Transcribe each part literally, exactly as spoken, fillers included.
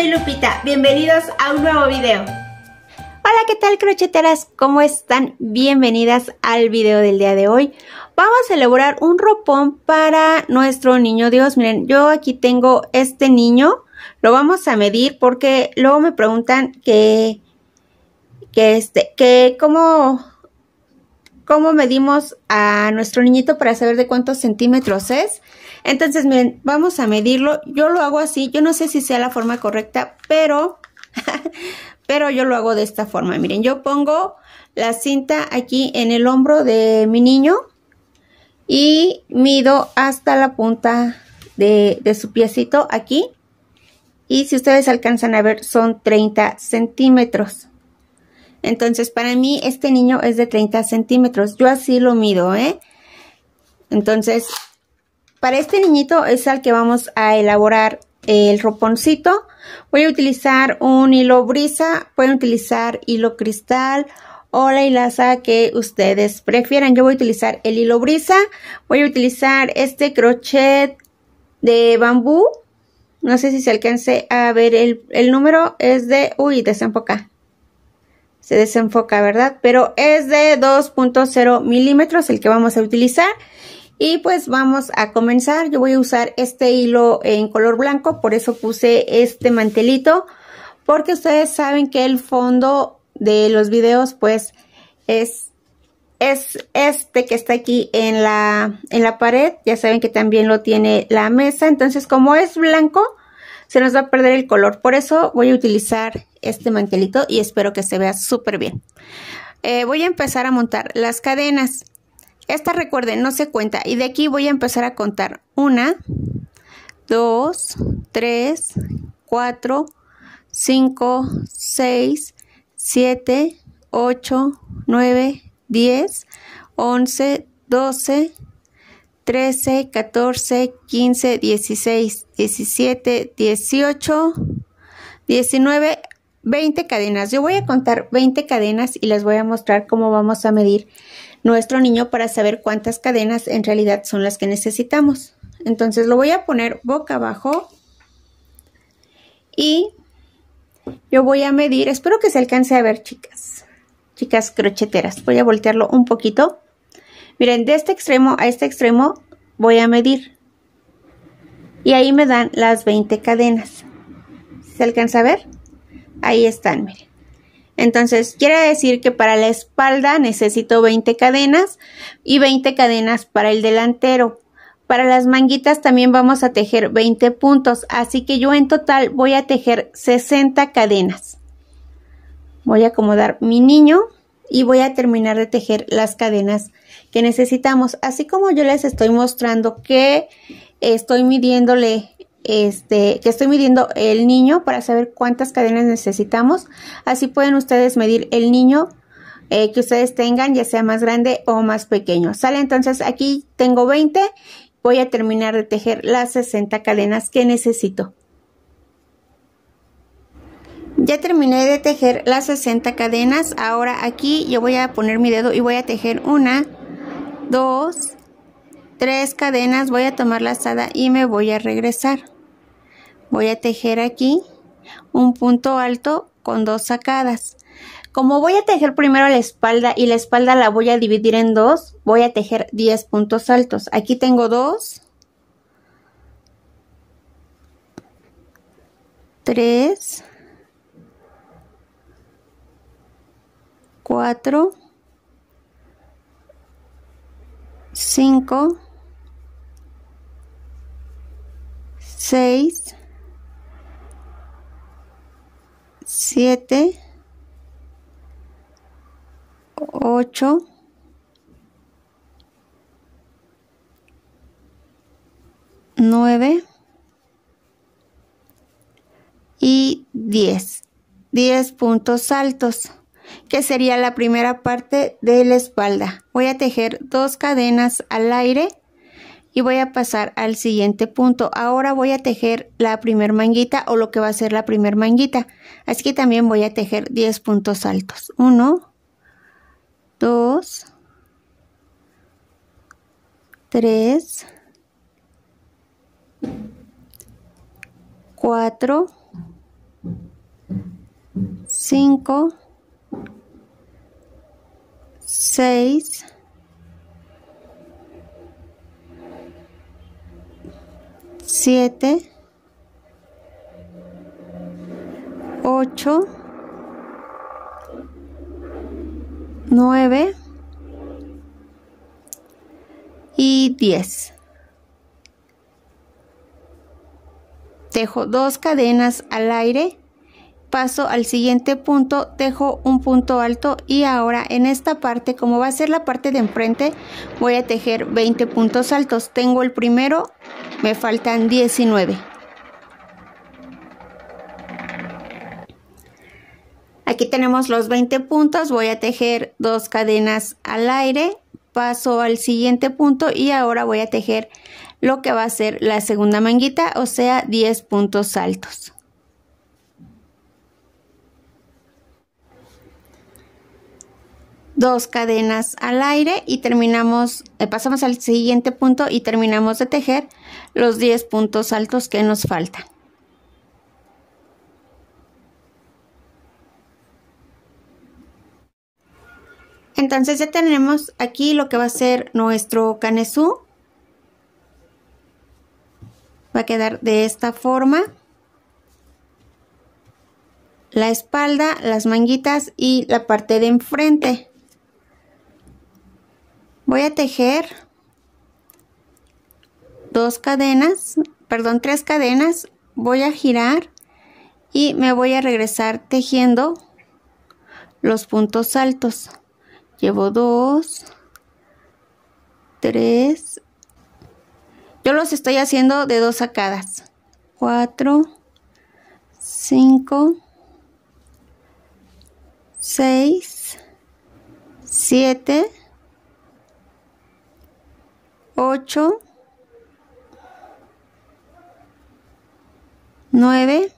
soy Lupita, bienvenidos a un nuevo video. Hola, ¿qué tal, crocheteras? ¿Cómo están? Bienvenidas al video del día de hoy. Vamos a elaborar un ropón para nuestro niño Dios. Miren, yo aquí tengo este niño, lo vamos a medir porque luego me preguntan que, que este, que cómo, cómo medimos a nuestro niñito para saber de cuántos centímetros es. Entonces, miren, vamos a medirlo. Yo lo hago así, yo no sé si sea la forma correcta, pero... pero yo lo hago de esta forma. Miren, yo pongo la cinta aquí en el hombro de mi niño y mido hasta la punta de, de su piecito aquí. Y si ustedes alcanzan a ver, son treinta centímetros. Entonces, para mí, este niño es de treinta centímetros. Yo así lo mido, ¿eh? Entonces, para este niñito es al que vamos a elaborar el roponcito. Voy a utilizar un hilo brisa, pueden utilizar hilo cristal o la hilaza que ustedes prefieran. Yo voy a utilizar el hilo brisa, voy a utilizar este crochet de bambú. No sé si se alcance a ver el, el número, es de... Uy, desenfoca. Se desenfoca, ¿verdad? Pero es de dos punto cero milímetros el que vamos a utilizar. Y pues vamos a comenzar. Yo voy a usar este hilo en color blanco, por eso puse este mantelito, porque ustedes saben que el fondo de los videos pues es, es este que está aquí en la, en la pared. Ya saben que también lo tiene la mesa, entonces como es blanco se nos va a perder el color. Por eso voy a utilizar este mantelito y espero que se vea súper bien. Eh, voy a empezar a montar las cadenas. Esta, recuerden, no se cuenta. Y de aquí voy a empezar a contar. Una, dos, tres, cuatro, cinco, seis, siete, ocho, nueve, diez, once, doce, trece, catorce, quince, dieciséis, diecisiete, dieciocho, diecinueve, veinte cadenas. Yo voy a contar veinte cadenas y les voy a mostrar cómo vamos a medir nuestro niño para saber cuántas cadenas en realidad son las que necesitamos. Entonces lo voy a poner boca abajo y yo voy a medir, espero que se alcance a ver, chicas, chicas crocheteras. Voy a voltearlo un poquito. Miren, de este extremo a este extremo voy a medir y ahí me dan las veinte cadenas. ¿Se alcanza a ver? Ahí están, miren. Entonces, quiere decir que para la espalda necesito veinte cadenas y veinte cadenas para el delantero. Para las manguitas también vamos a tejer veinte puntos, así que yo en total voy a tejer sesenta cadenas. Voy a acomodar mi niño y voy a terminar de tejer las cadenas que necesitamos. Así como yo les estoy mostrando que estoy midiéndole... Este, que estoy midiendo el niño para saber cuántas cadenas necesitamos. Así pueden ustedes medir el niño eh, que ustedes tengan, ya sea más grande o más pequeño. ¿Sale? Entonces aquí tengo veinte. Voy a terminar de tejer las sesenta cadenas que necesito. Ya terminé de tejer las sesenta cadenas. Ahora aquí yo voy a poner mi dedo y voy a tejer una, dos, tres cadenas. Voy a tomar la lazada y me voy a regresar. Voy a tejer aquí un punto alto con dos sacadas. Como voy a tejer primero la espalda y la espalda la voy a dividir en dos, voy a tejer diez puntos altos. Aquí tengo dos, tres, cuatro, cinco, seis, siete, ocho, nueve y diez. diez puntos altos, que sería la primera parte de la espalda. Voy a tejer dos cadenas al aire y voy a pasar al siguiente punto. Ahora voy a tejer la primer manguita o lo que va a ser la primer manguita. Así que también voy a tejer diez puntos altos. uno, dos, tres, cuatro, cinco, seis, siete, ocho, nueve y diez. Tejo dos cadenas al aire, paso al siguiente punto, tejo un punto alto y ahora en esta parte, como va a ser la parte de enfrente, voy a tejer veinte puntos altos. Tengo el primero, me faltan diecinueve. Aquí tenemos los veinte puntos, voy a tejer dos cadenas al aire, paso al siguiente punto y ahora voy a tejer lo que va a ser la segunda manguita, o sea, diez puntos altos. Dos cadenas al aire y terminamos, eh, pasamos al siguiente punto y terminamos de tejer los diez puntos altos que nos faltan. Entonces ya tenemos aquí lo que va a ser nuestro canesú. Va a quedar de esta forma. La espalda, las manguitas y la parte de enfrente. Voy a tejer dos cadenas, perdón, tres cadenas. Voy a girar y me voy a regresar tejiendo los puntos altos. Llevo dos, tres, yo los estoy haciendo de dos sacadas, cuatro, cinco, seis, siete, ocho, nueve,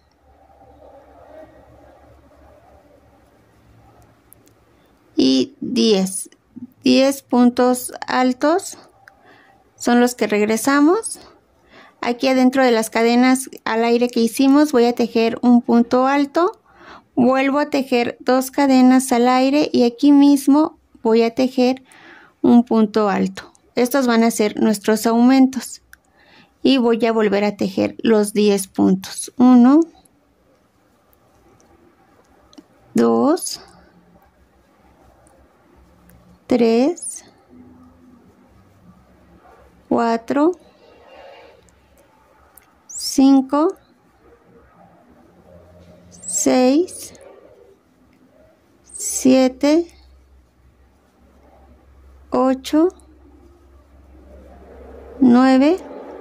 y diez. diez puntos altos son los que regresamos. Aquí adentro de las cadenas al aire que hicimos voy a tejer un punto alto, vuelvo a tejer dos cadenas al aire y aquí mismo voy a tejer un punto alto. Estos van a ser nuestros aumentos y voy a volver a tejer los diez puntos. uno, dos, tres, cuatro, cinco, seis, siete, ocho, nueve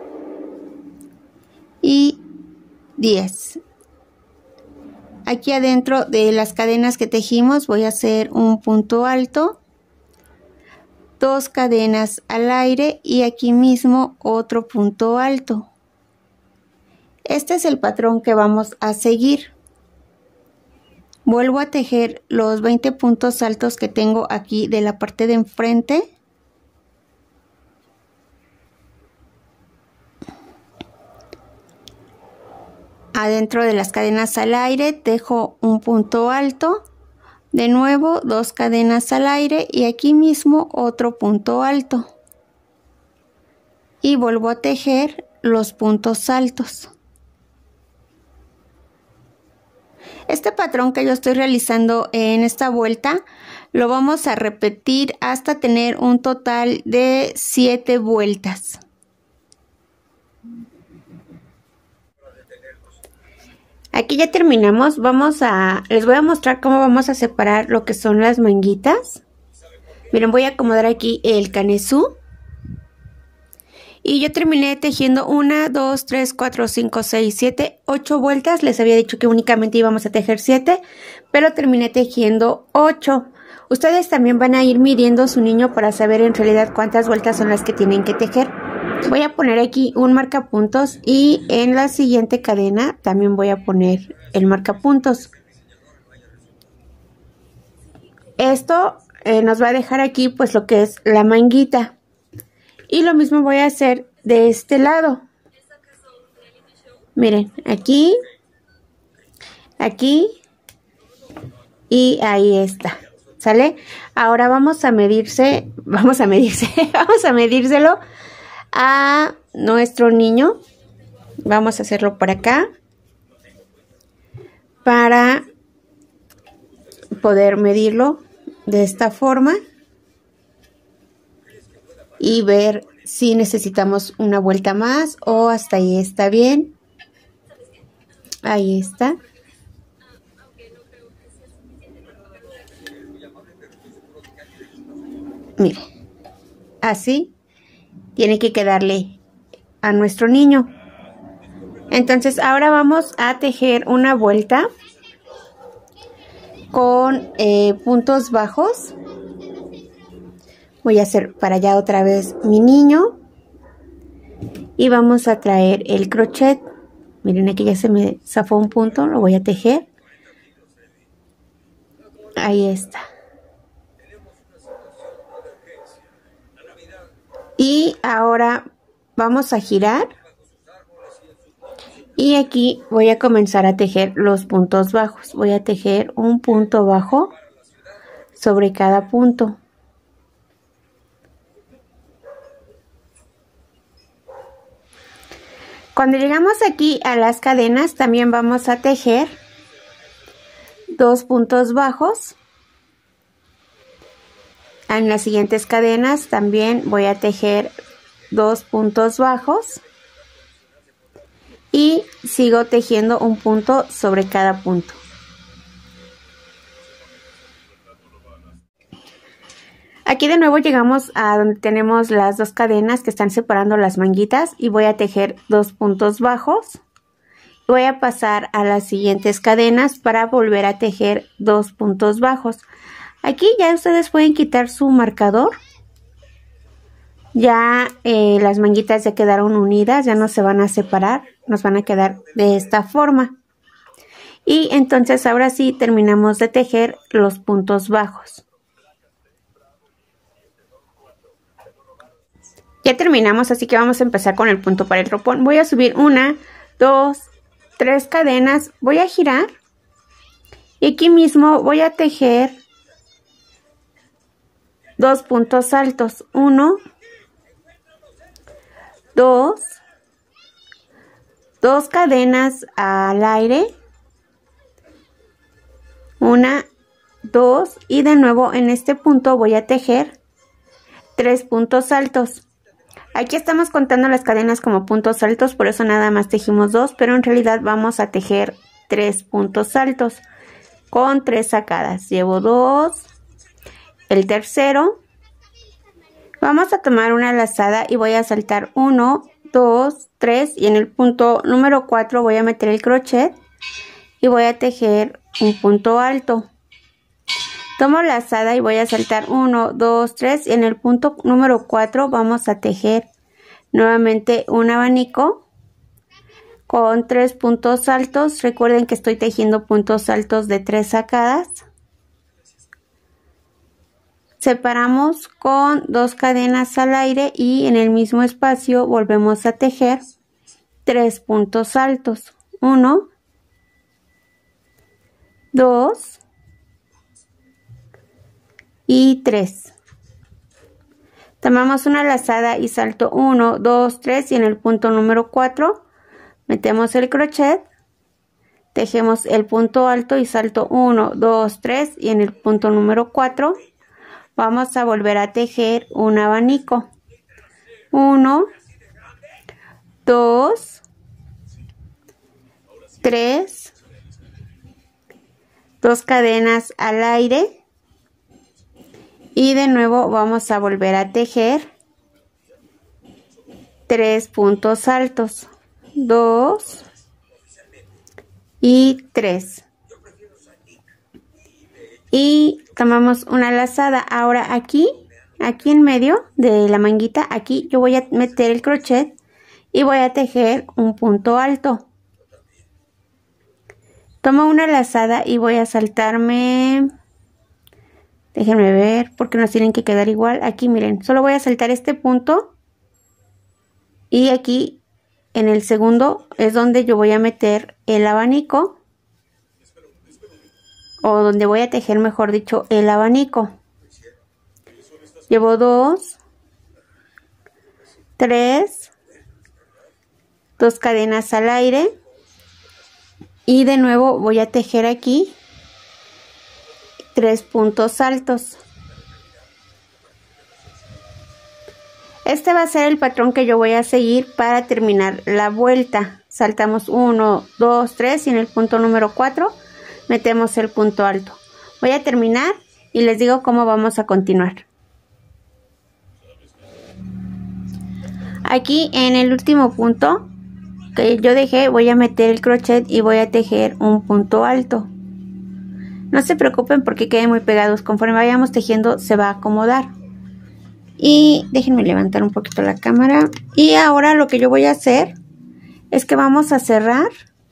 y diez. Aquí adentro de las cadenas que tejimos voy a hacer un punto alto, dos cadenas al aire y aquí mismo otro punto alto. Este es el patrón que vamos a seguir. Vuelvo a tejer los veinte puntos altos que tengo aquí de la parte de enfrente. Adentro de las cadenas al aire tejo un punto alto. De nuevo dos cadenas al aire y aquí mismo otro punto alto. Y vuelvo a tejer los puntos altos. Este patrón que yo estoy realizando en esta vuelta lo vamos a repetir hasta tener un total de siete vueltas. Aquí ya terminamos, vamos a, les voy a mostrar cómo vamos a separar lo que son las manguitas. Miren, voy a acomodar aquí el canesú. Y yo terminé tejiendo una, dos, tres, cuatro, cinco, seis, siete, ocho vueltas. Les había dicho que únicamente íbamos a tejer siete, pero terminé tejiendo ocho. Ustedes también van a ir midiendo su niño para saber en realidad cuántas vueltas son las que tienen que tejer. Voy a poner aquí un marcapuntos y en la siguiente cadena también voy a poner el marcapuntos. Esto eh, nos va a dejar aquí pues lo que es la manguita. Y lo mismo voy a hacer de este lado. Miren, aquí, aquí Y ahí está, ¿sale? Ahora vamos a medirse, vamos a medirse, vamos a medírselo a nuestro niño. Vamos a hacerlo por acá para poder medirlo de esta forma y ver si necesitamos una vuelta más o hasta ahí está bien. Ahí está. Mire, así tiene que quedarle a nuestro niño. Entonces ahora vamos a tejer una vuelta con eh, puntos bajos. Voy a hacer para allá otra vez mi niño y vamos a traer el crochet. Miren, aquí ya se me zafó un punto, lo voy a tejer. Ahí está. Y ahora vamos a girar. Y aquí voy a comenzar a tejer los puntos bajos. Voy a tejer un punto bajo sobre cada punto. Cuando llegamos aquí a las cadenas, también vamos a tejer dos puntos bajos. En las siguientes cadenas también voy a tejer dos puntos bajos. Y sigo tejiendo un punto sobre cada punto. Aquí de nuevo llegamos a donde tenemos las dos cadenas que están separando las manguitas y voy a tejer dos puntos bajos. Voy a pasar a las siguientes cadenas para volver a tejer dos puntos bajos. Aquí ya ustedes pueden quitar su marcador. Ya eh, las manguitas ya quedaron unidas, ya no se van a separar, nos van a quedar de esta forma. Y entonces ahora sí terminamos de tejer los puntos bajos. Ya terminamos, así que vamos a empezar con el punto para el ropón. Voy a subir una, dos, tres cadenas, voy a girar y aquí mismo voy a tejer dos puntos altos, uno, dos, dos cadenas al aire, una, dos y de nuevo en este punto voy a tejer tres puntos altos. Aquí estamos contando las cadenas como puntos altos, por eso nada más tejimos dos, pero en realidad vamos a tejer tres puntos altos con tres sacadas. Llevo dos, el tercero, vamos a tomar una lazada y voy a saltar uno, dos, tres y en el punto número cuatro voy a meter el crochet y voy a tejer un punto alto. Tomo lazada y voy a saltar uno, dos, tres y en el punto número cuatro vamos a tejer nuevamente un abanico con tres puntos altos. Recuerden que estoy tejiendo puntos altos de tres sacadas. Separamos con dos cadenas al aire y en el mismo espacio volvemos a tejer tres puntos altos. uno, dos y tres. Tomamos una lazada y salto uno, dos, tres y en el punto número cuatro metemos el crochet, tejemos el punto alto y salto uno, dos, tres y en el punto número cuatro vamos a volver a tejer un abanico. uno, dos, tres, dos cadenas al aire. Y de nuevo vamos a volver a tejer tres puntos altos, dos y tres. Y tomamos una lazada. Ahora aquí, aquí en medio de la manguita, aquí yo voy a meter el crochet y voy a tejer un punto alto. Tomo una lazada y voy a saltarme... Déjenme ver porque nos tienen que quedar igual. Aquí miren, solo voy a saltar este punto y aquí en el segundo es donde yo voy a meter el abanico o donde voy a tejer, mejor dicho, el abanico. Llevo dos, tres, dos cadenas al aire y de nuevo voy a tejer aquí tres puntos altos. Este va a ser el patrón que yo voy a seguir para terminar la vuelta. Saltamos uno, dos, tres y en el punto número cuatro metemos el punto alto. Voy a terminar y les digo cómo vamos a continuar. Aquí en el último punto que yo dejé voy a meter el crochet y voy a tejer un punto alto. No se preocupen porque queden muy pegados, conforme vayamos tejiendo se va a acomodar. Y déjenme levantar un poquito la cámara. Y ahora lo que yo voy a hacer es que vamos a cerrar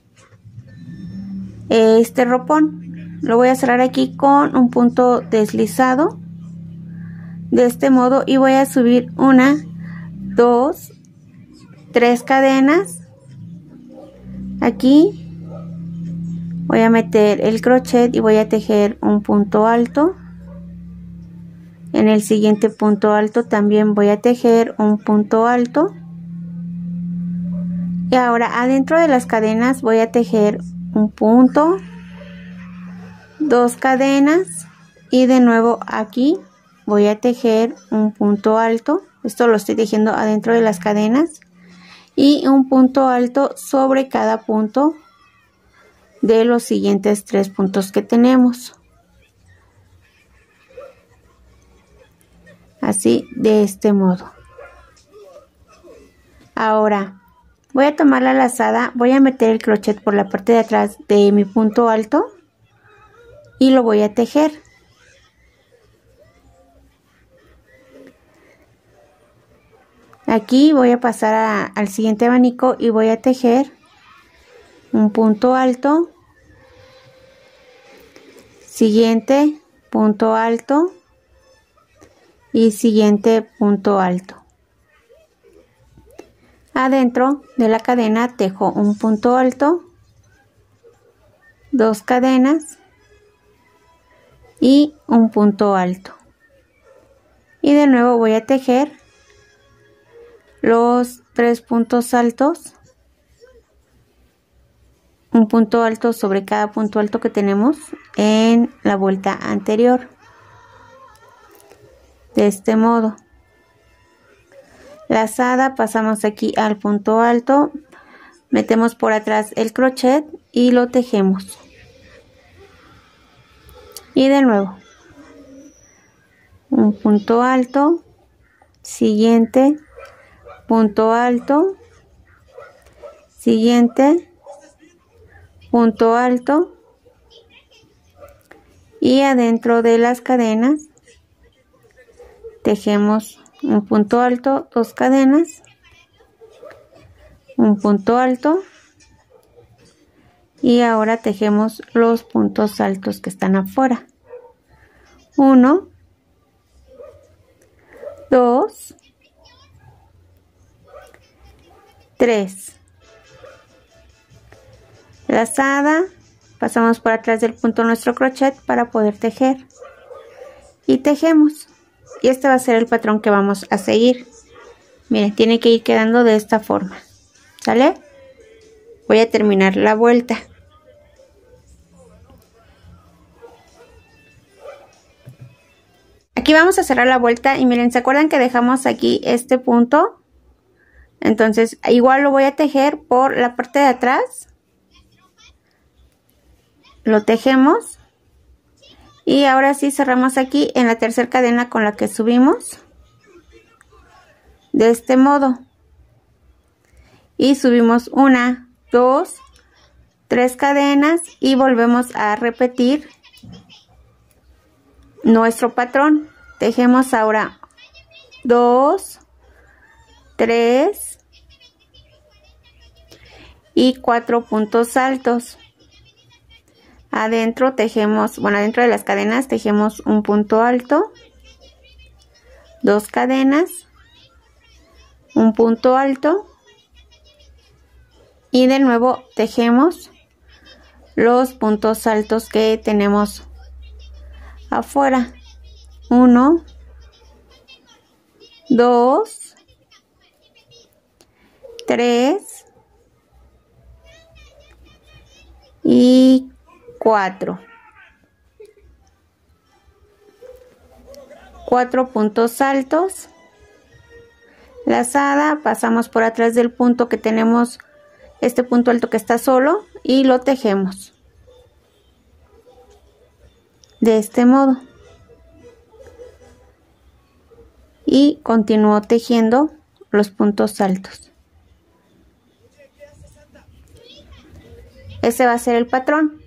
este ropón. Lo voy a cerrar aquí con un punto deslizado de este modo y voy a subir una, dos, tres cadenas. Aquí voy a meter el crochet y voy a tejer un punto alto. En el siguiente punto alto también voy a tejer un punto alto. Y ahora adentro de las cadenas voy a tejer un punto, dos cadenas y de nuevo aquí voy a tejer un punto alto. Esto lo estoy tejiendo adentro de las cadenas y un punto alto sobre cada punto de los siguientes tres puntos que tenemos. Así, de este modo. Ahora voy a tomar la lazada, voy a meter el crochet por la parte de atrás de mi punto alto y lo voy a tejer. Aquí voy a pasar a, al siguiente abanico y voy a tejer un punto alto, siguiente punto alto y siguiente punto alto. Adentro de la cadena tejo un punto alto, dos cadenas y un punto alto. Y de nuevo voy a tejer los tres puntos altos, un punto alto sobre cada punto alto que tenemos en la vuelta anterior. De este modo. Lazada, pasamos aquí al punto alto, metemos por atrás el crochet y lo tejemos. Y de nuevo, un punto alto, siguiente, punto alto, siguiente, punto alto y adentro de las cadenas tejemos un punto alto, dos cadenas, un punto alto y ahora tejemos los puntos altos que están afuera. Uno, dos, tres. Lazada, pasamos por atrás del punto nuestro crochet para poder tejer y tejemos. Y este va a ser el patrón que vamos a seguir. Miren, tiene que ir quedando de esta forma. ¿Sale? Voy a terminar la vuelta. Aquí vamos a cerrar la vuelta y miren, ¿se acuerdan que dejamos aquí este punto? Entonces, igual lo voy a tejer por la parte de atrás. Lo tejemos. Y ahora sí cerramos aquí en la tercera cadena con la que subimos. De este modo. Y subimos una, dos, tres cadenas y volvemos a repetir nuestro patrón. Tejemos ahora dos, tres y cuatro puntos altos. Adentro tejemos, bueno, adentro de las cadenas tejemos un punto alto, dos cadenas, un punto alto y de nuevo tejemos los puntos altos que tenemos afuera. Uno, dos, tres y cuatro. Cuatro puntos altos. Lazada, pasamos por atrás del punto que tenemos, este punto alto que está solo, y lo tejemos de este modo. Y continúo tejiendo los puntos altos. Ese va a ser el patrón.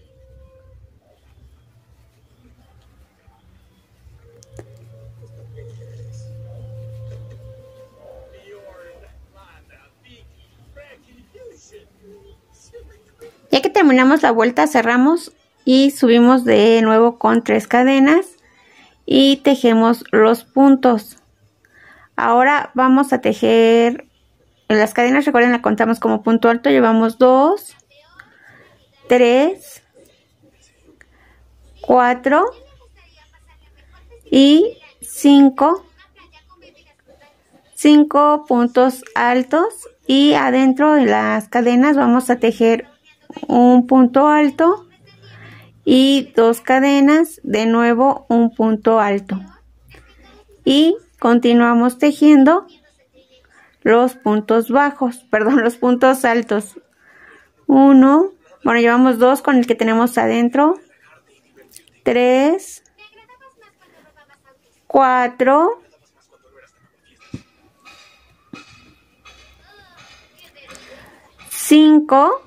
Ya que terminamos la vuelta, cerramos y subimos de nuevo con tres cadenas y tejemos los puntos. Ahora vamos a tejer las cadenas, recuerden, la contamos como punto alto, llevamos dos, tres, cuatro y cinco. cinco puntos altos, y adentro de las cadenas vamos a tejer un punto alto y dos cadenas, de nuevo un punto alto, y continuamos tejiendo los puntos bajos, perdón, los puntos altos. Uno, bueno, llevamos dos con el que tenemos adentro, tres, cuatro, cinco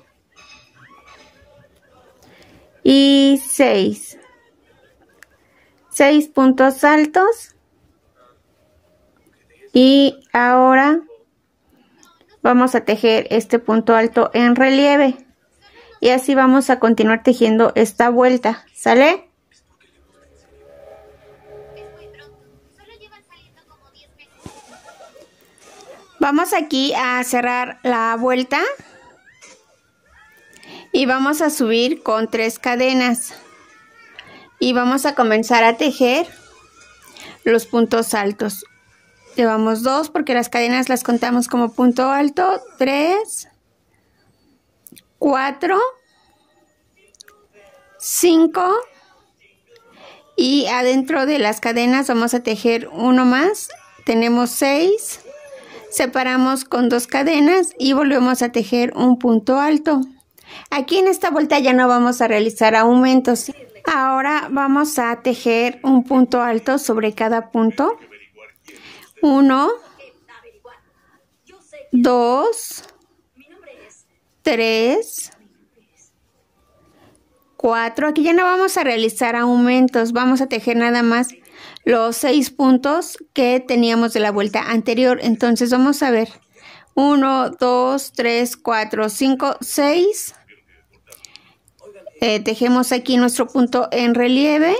y seis. seis puntos altos. Y ahora vamos a tejer este punto alto en relieve. Y así vamos a continuar tejiendo esta vuelta. ¿Sale? Vamos aquí a cerrar la vuelta. Y vamos a subir con tres cadenas. Y vamos a comenzar a tejer los puntos altos. Llevamos dos porque las cadenas las contamos como punto alto. Tres, cuatro, cinco. Y adentro de las cadenas vamos a tejer uno más. Tenemos seis. Separamos con dos cadenas y volvemos a tejer un punto alto. Aquí en esta vuelta ya no vamos a realizar aumentos. Ahora vamos a tejer un punto alto sobre cada punto. Uno, dos, tres, cuatro. Aquí ya no vamos a realizar aumentos. Vamos a tejer nada más los seis puntos que teníamos de la vuelta anterior. Entonces vamos a ver. Uno, dos, tres, cuatro, cinco, seis. Eh, tejemos aquí nuestro punto en relieve.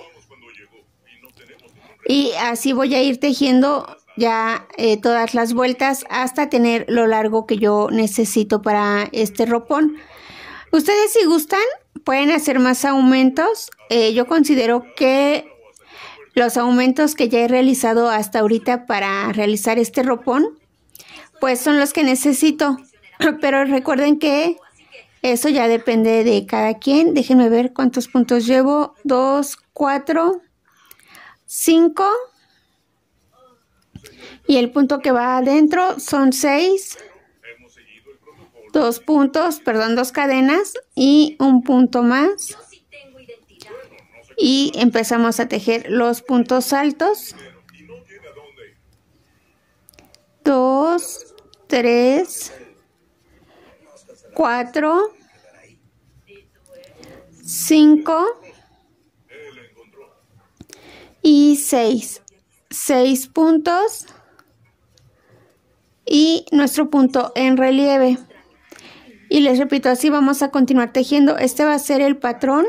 Y así voy a ir tejiendo ya eh, todas las vueltas hasta tener lo largo que yo necesito para este ropón. Ustedes, si gustan, pueden hacer más aumentos. Eh, yo considero que los aumentos que ya he realizado hasta ahorita para realizar este ropón, pues son los que necesito. Pero recuerden que eso ya depende de cada quien. Déjenme ver cuántos puntos llevo. Dos, cuatro, cinco. Y el punto que va adentro son seis. Dos puntos, perdón, dos cadenas y un punto más. Y empezamos a tejer los puntos altos. Dos, tres, cuatro, cinco y seis. Seis puntos y nuestro punto en relieve. Y les repito, así vamos a continuar tejiendo. Este va a ser el patrón.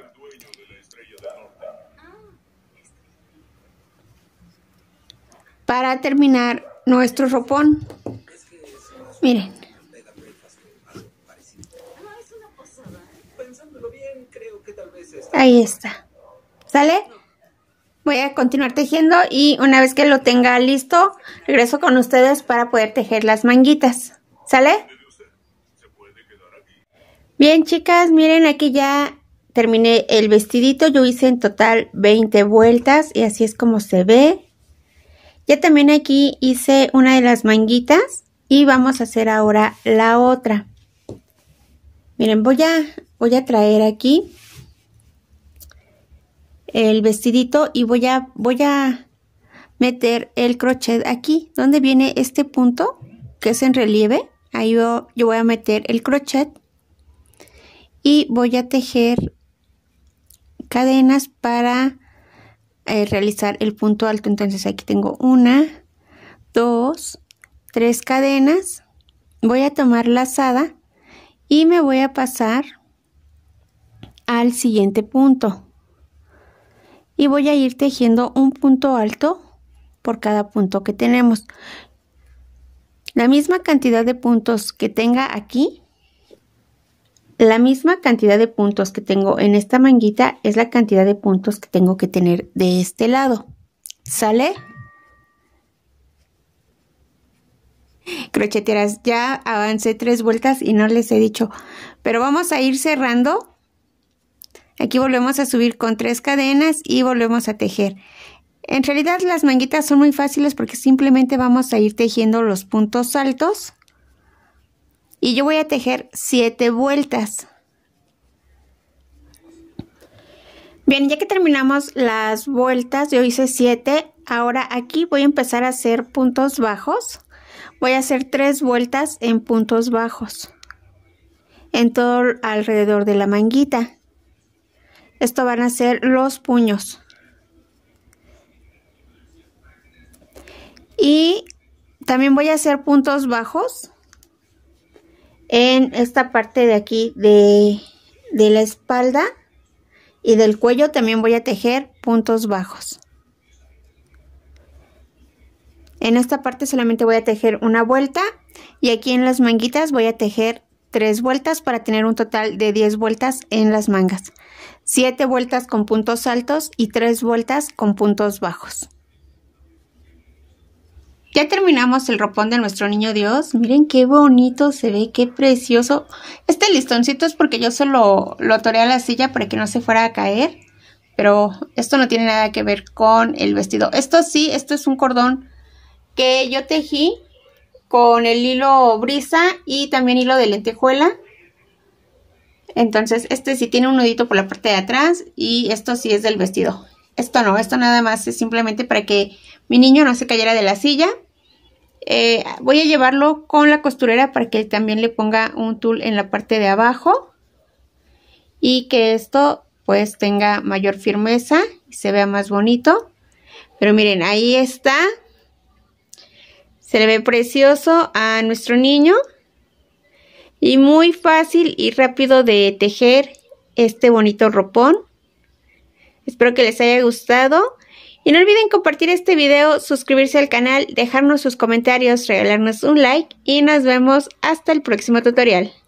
Para terminar nuestro ropón. Miren. Ahí está. ¿Sale? Voy a continuar tejiendo y una vez que lo tenga listo, regreso con ustedes para poder tejer las manguitas. ¿Sale? Bien, chicas, miren, aquí ya terminé el vestidito. Yo hice en total veinte vueltas y así es como se ve. Ya también aquí hice una de las manguitas y vamos a hacer ahora la otra. Miren, voy a, voy a traer aquí el vestidito y voy a, voy a meter el crochet aquí, donde viene este punto que es en relieve. Ahí yo, yo voy a meter el crochet y voy a tejer cadenas para eh, realizar el punto alto. Entonces aquí tengo una, dos, tres cadenas. Voy a tomar lazada y me voy a pasar al siguiente punto. Y voy a ir tejiendo un punto alto por cada punto que tenemos. La misma cantidad de puntos que tenga aquí, la misma cantidad de puntos que tengo en esta manguita es la cantidad de puntos que tengo que tener de este lado. ¿Sale? Crocheteras, ya avancé tres vueltas y no les he dicho, pero vamos a ir cerrando. Aquí volvemos a subir con tres cadenas y volvemos a tejer. En realidad las manguitas son muy fáciles porque simplemente vamos a ir tejiendo los puntos altos. Y yo voy a tejer siete vueltas. Bien, ya que terminamos las vueltas, yo hice siete. Ahora aquí voy a empezar a hacer puntos bajos. Voy a hacer tres vueltas en puntos bajos. En todo alrededor de la manguita. Esto van a ser los puños. Y también voy a hacer puntos bajos en esta parte de aquí de, de la espalda y del cuello. También voy a tejer puntos bajos. En esta parte solamente voy a tejer una vuelta y aquí en las manguitas voy a tejer tres vueltas para tener un total de diez vueltas en las mangas. siete vueltas con puntos altos y tres vueltas con puntos bajos. Ya terminamos el ropón de nuestro niño Dios. Miren qué bonito se ve, qué precioso. Este listoncito es porque yo solo lo atoré a la silla para que no se fuera a caer. Pero esto no tiene nada que ver con el vestido. Esto sí, esto es un cordón que yo tejí con el hilo brisa y también hilo de lentejuela. Entonces este sí tiene un nudito por la parte de atrás y esto sí es del vestido. Esto no, esto nada más es simplemente para que mi niño no se cayera de la silla. Eh, voy a llevarlo con la costurera para que también le ponga un tul en la parte de abajo. Y que esto pues tenga mayor firmeza y se vea más bonito. Pero miren, ahí está. Se le ve precioso a nuestro niño. Y muy fácil y rápido de tejer este bonito ropón. Espero que les haya gustado. Y no olviden compartir este video, suscribirse al canal, dejarnos sus comentarios, regalarnos un like. Y nos vemos hasta el próximo tutorial.